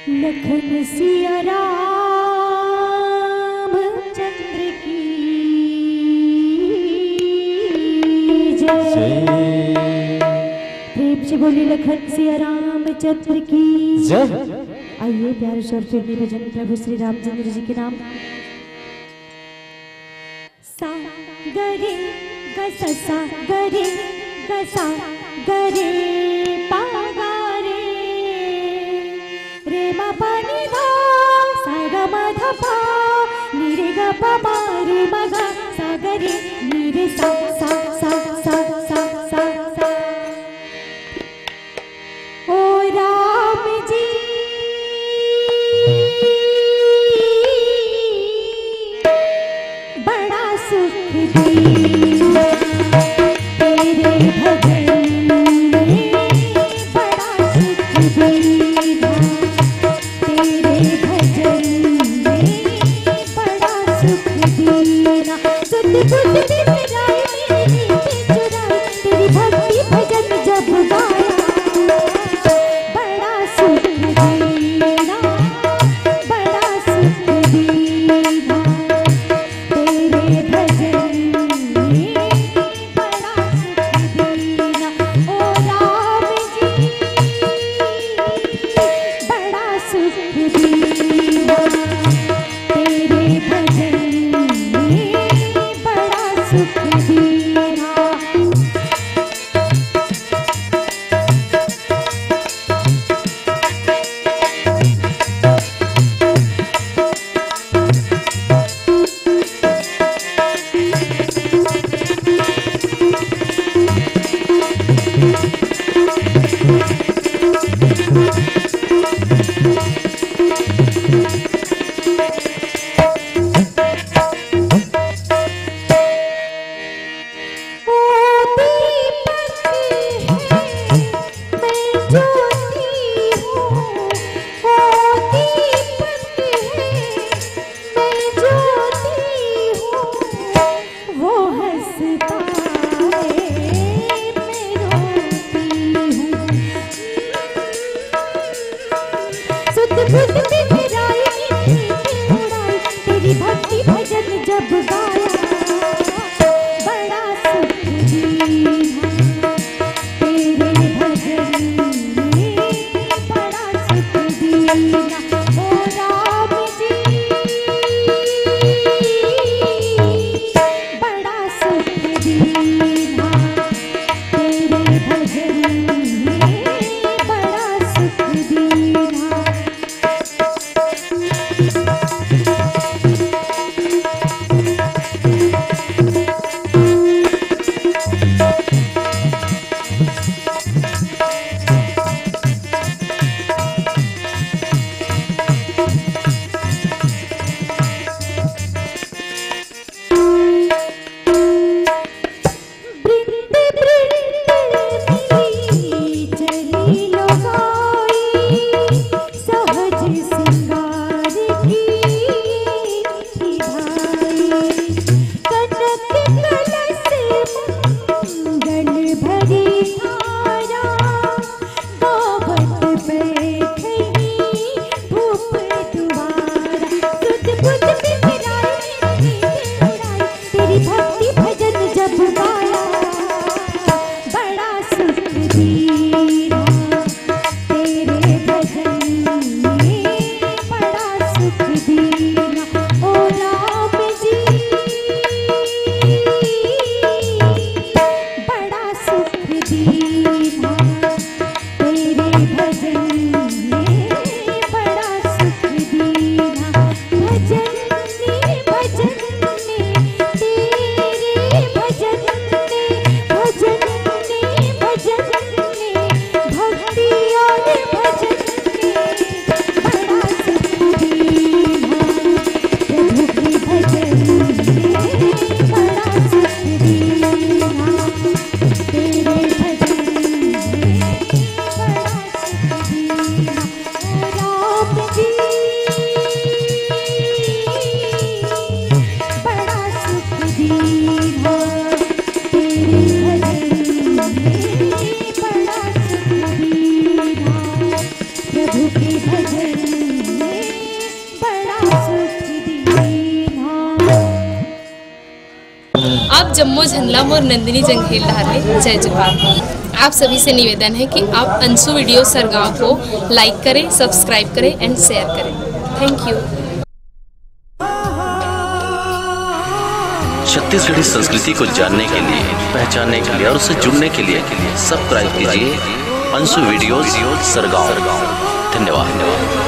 लखन सिया राम चंद्र की जय। प्रेम से बोली लखन सिया राम चंद्र की जय। आइए प्यारे स्वर फिरनी भजन प्रभु श्री रामचंद्र जी के नाम। सा गरे गसा गरे गसा गरे पा गा रे मा पा नि धा सा गा मा धा पा नि रे गा पा मा रे मा गा सा गा रे नि रे सा सा सा सा सा सा सा। ओ राम जी बड़ा सुख दिया तेरे भजन में, बड़ा सुख दिया तेरे भजन में, बड़ा सुख दिया। सुध बुध बिसराई मेरी नीति चुराई, तेरी भक्ति भजन जब गाया बड़ा सुख दिया, बड़ा सुख दिया तेरे भजन में, बड़ा सुख दिया। ओ राम जी बड़ा सुख दिया तेरे भजन में, बड़ा सुख दिया। तेरी भक्ति भजन जब गाया बड़ा सुख दिया तेरे भजन में, बड़ा सुख दिया। ओ राम जी बड़ा सुख दिया तेरे भजन में, बड़ा सुख दिया। जम्मो झंडलम और नंदिनी जंघेल ढाले। जय जोहार। आप सभी से निवेदन है कि आप अंशु वीडियो सरगांव को लाइक करें, सब्सक्राइब करें एंड शेयर करें। Thank you. छत्तीसगढ़ी संस्कृति को जानने के लिए, पहचानने के लिए और उससे जुड़ने के लिए सब्सक्राइब कीजिए अंशु वीडियोस सरगांव। धन्यवाद।